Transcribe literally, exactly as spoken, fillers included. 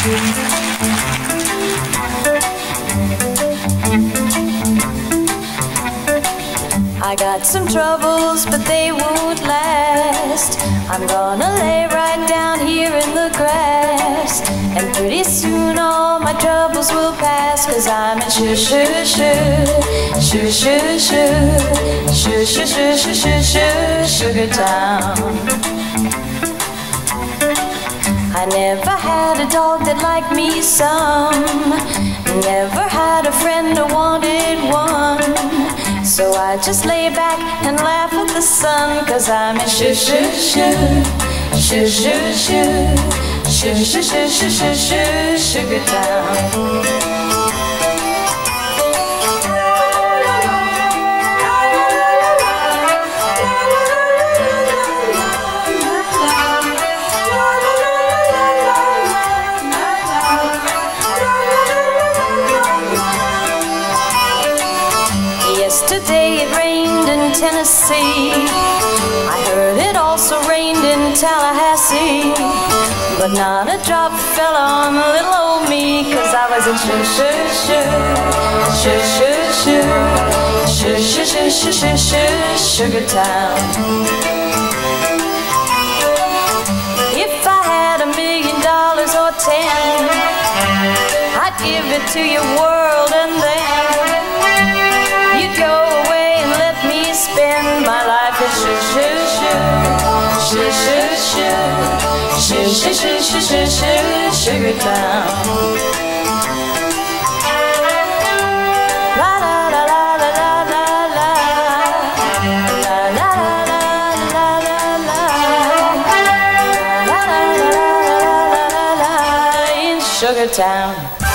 I got some troubles, but they won't last. I'm gonna lay right down here in the grass, and pretty soon all my troubles will pass. Cause I'm in shoo shoo shoo, shoo shoo shoo, shoo shoo shoo shoo shoo shoo, Sugar Town. I never had a dog that liked me some, never had a friend who wanted one. So I just lay back and laugh at the sun. Cause I'm in shoo shoo shoo, shoo shoo shoo, shoo shoo shoo shoo shoo shoo, Sugar Town. Yesterday it rained in Tennessee. I heard it also rained in Tallahassee, but not a drop fell on little old me. Cause I was in shoo shoo shoo, shoo shoo shoo, shoo shoo shoo shoo shoo, Sugar Town. If I had a million dollars or ten, I'd give it to you, world, and then you'd go away and let me spend my life in shoo shoo shoo, shoo shoo shoo, shoo shoo shoo shoo shoo, Sugar Town. La la la la la la la la, la la la la la la la, la la la la la la, in Sugar Town.